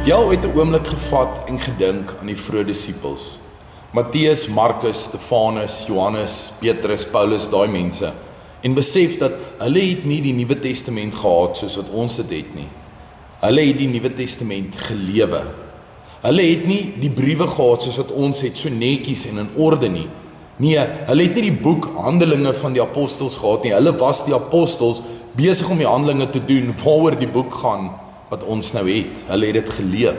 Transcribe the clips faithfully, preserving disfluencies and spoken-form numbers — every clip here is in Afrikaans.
Het jy al ooit 'n oomblik gevat en gedink aan die vroeë dissipels? Mattheus, Markus, Stefanes, Johannes, Petrus, Paulus, daai mense. En besef dat hulle het nie die Nuwe Testament gehad soos wat ons dit het nie. Hulle het die Nuwe Testament gelewe. Hulle het nie die briewe gehad soos wat ons het, so netjies en in orde nie. Nee, hulle het nie die boek handelinge van die apostels gehad nie. Hulle was die apostels besig om die handelinge te doen waaroor die boek gaan wat ons nou het. Hulle het dit geleef.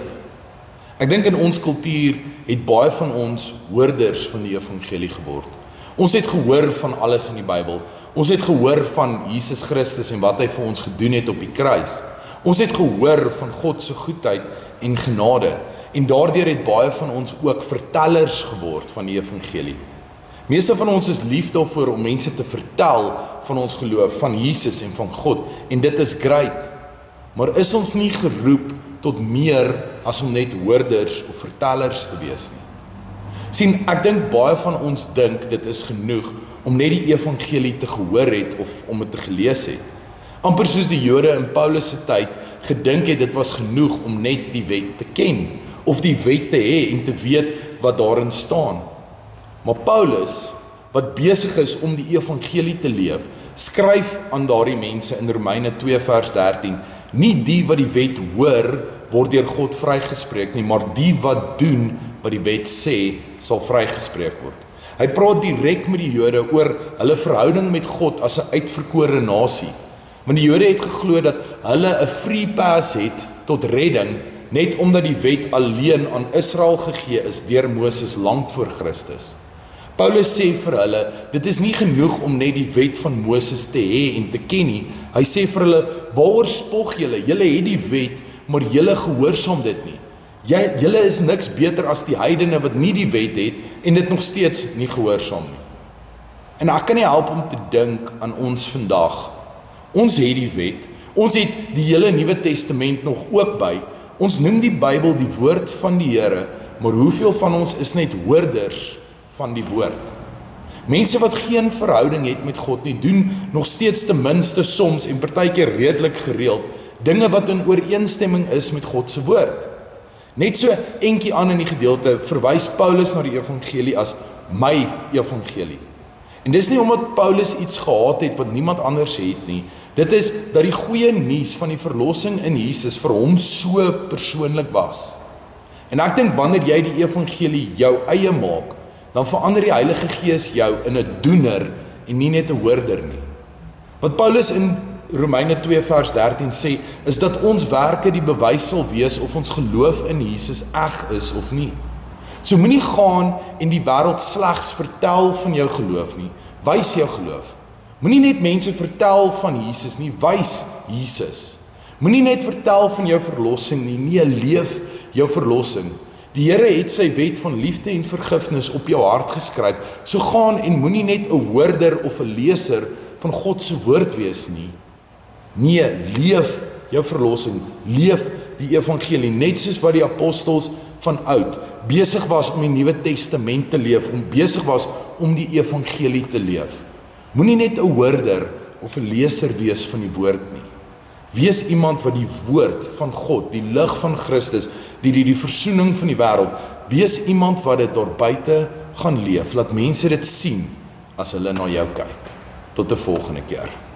Ek dink in ons kultuur het baie van ons hoorders van die evangelie geword. Ons het gehoor van alles in die Bybel. Ons het gehoor van Jesus Christus en wat hy vir ons gedoen het op die kruis. Ons het gehoor van God se goedheid en genade. En daardeur het baie van ons ook vertellers geword van die evangelie. Meeste van ons is lief daarvoor om mense te vertel van ons geloof, van Jesus en van God. En dit is great. Maar is ons nie geroep tot meer as om net hoorders of vertellers te wees nie? Sien, ek dink baie van ons dink dit is genoeg om net die evangelie te gehoor het of om dit te gelees het. Amper soos die Jode in Paulus se tyd gedink het dit was genoeg om net die wet te ken of die wet te hê en te weet wat daarin staan. Maar Paulus, wat besig is om die evangelie te leef, skryf aan daardie mense in Romeine twee vers dertien, nie die wat die wet hoor, word deur God vrygespreek nie, maar die wat doen wat die wet sê, sal vrygespreek word. Hy praat direk met die Jode oor hulle verhouding met God as 'n uitverkore nasie. Want die Jode het geglo dat hulle 'n free pass het tot redding, net omdat die wet alleen aan Israel gegee is deur Moses lank voor Christus. Paulus sê vir hulle, dit is nie genoeg om net die wet van Moses te hê en te ken nie. Hy sê vir hulle, waaroor spog julle? Julle het die wet, maar julle gehoorsaam dit nie. Jy, julle is niks beter as die heidene wat nie die wet het en dit nog steeds nie gehoorsaam nie. En ek kan nie help om te dink aan ons vandag. Ons het die wet, ons het die hele Nuwe Testament nog ook by. Ons noem die Bybel die woord van die Here, maar hoeveel van ons is net hoorders van die woord? Mense wat geen verhouding het met God nie, doen nog steeds ten minste soms en partykeer redelik gereeld dinge wat in ooreenstemming is met God se woord. Net so entjie aan in die gedeelte verwys Paulus na die evangelie as my evangelie. En dis nie omdat Paulus iets gehad het wat niemand anders het nie. Dit is dat die goeie nuus van die verlossing in Jesus vir hom so persoonlik was. En ek dink wanneer jy die evangelie jou eie maak, dan verander die Heilige Gees jou in 'n doener en nie net 'n hoorder nie. Wat Paulus in Romeine twee vers dertien sê, is dat ons werke die bewys sal wees of ons geloof in Jesus eg is of nie. So moenie gaan en die wêreld slegs vertel van jou geloof nie, wys jou geloof. Moenie net mense vertel van Jesus nie, wys Jesus. Moenie net vertel van jou verlossing nie, nee, leef jou verlossing. Die Here het sy wet van liefde en vergifnis op jou hart geskryf, so gaan en moenie net 'n hoorder of 'n leser van God se woord wees nie. Nee, leef jou verlossing, leef die evangelie, net soos wat die apostels van oud besig was om die Nuwe Testament te leef, om besig was om die evangelie te leef. Moenie net 'n hoorder of 'n leser wees van die woord nie. Wees iemand wat die woord van God, die lig van Christus, die die, die versoening van die wêreld, wees iemand wat dit daar buite gaan leef, laat mense dit sien as hulle na jou kyk. Tot 'n volgende keer.